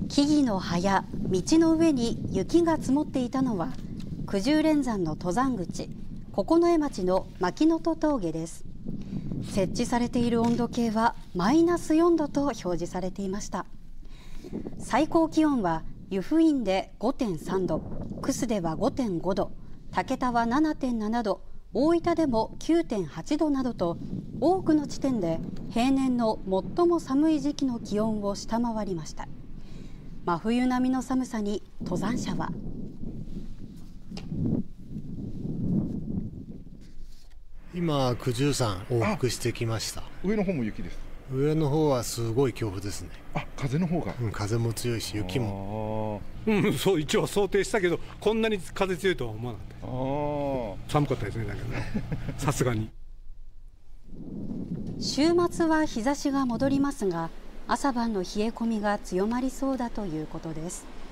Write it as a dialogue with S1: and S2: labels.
S1: 木々の葉や道の上に雪が積もっていたのは九十連山の登山口、九重町の牧の戸峠です。設置されている温度計はマイナス4度と表示されていました。最高気温は湯布院で 5.3 度、楠須では 5.5 度、竹田は 7.7 度、大分でも 9.8 度などと多くの地点で平年の最も寒い時期の気温を下回りました。真冬並みの寒さに登山者は。
S2: 今九十山往復してきました。
S3: 上の方も雪です。
S2: 上の方はすごい強風ですね。
S3: 風の方が、
S2: 風も強いし雪も。
S4: そう一応想定したけどこんなに風強いとは思わなかった。寒かったですね。だけどねさすがに。
S1: 週末は日差しが戻りますが朝晩の冷え込みが強まりそうだということです。